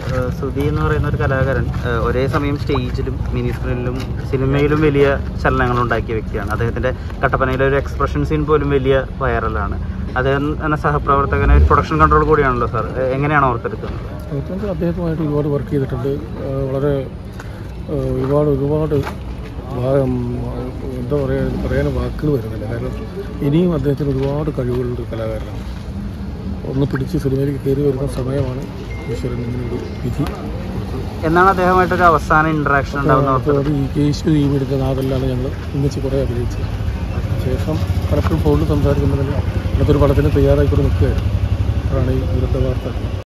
സുധി എന്ന് പറയുന്ന ഒരു കലാകാരൻ ഒരേ സമയം സ്റ്റേജിലും മിനി സ്ക്രീനിലും സിനിമയിലും വലിയ ചലനങ്ങൾ ഉണ്ടാക്കിയ വ്യക്തിയാണ്. അദ്ദേഹത്തിൻ്റെ കട്ടപ്പനയിലെ ഒരു എക്സ്പ്രഷൻ സീൻ പോലും വലിയ വൈറലാണ്. അദ്ദേഹം എന്ന സഹപ്രവർത്തകനെ ഒരു പ്രൊഡക്ഷൻ കൺട്രോൾ കൂടിയാണല്ലോ സാർ, എങ്ങനെയാണ് ഓർത്തെടുക്കുന്നത്? അദ്ദേഹവുമായിട്ട് ഒരുപാട് വർക്ക് ചെയ്തിട്ടുണ്ട്. വളരെ ഒരുപാട് എന്താ പറയുക, പറയാൻ വാക്കുകൾ വരുന്നില്ല. കാരണം ഇനിയും അദ്ദേഹത്തിന് ഒരുപാട് കഴിവുകളുണ്ട് കലാകാരനാണ്. ഒന്ന് പിടിച്ച് സിനിമയിലേക്ക് കയറി വരുന്ന സമയമാണ് ഈശ്വരൻ ഇങ്ങനൊരു വിധി. എന്നാണ് അദ്ദേഹമായിട്ടൊരു അവസാന ഇൻട്രാക്ഷൻ ഉണ്ടാകുന്നത്? അത് ഈ കേശു ഈ വീടിൻ്റെ നാവെല്ലാണ് ഞങ്ങൾ ഒന്നിച്ച് കുറേ അഭിനയിച്ചത്. ശേഷം പലപ്പോഴും ഫോണിൽ സംസാരിക്കുമ്പോൾ അടുത്തൊരു പടത്തിന് തയ്യാറായിക്കൊണ്ട് നിൽക്കുകയായിരുന്നു. അതാണ് ഈ ദുരന്ത വാർത്ത.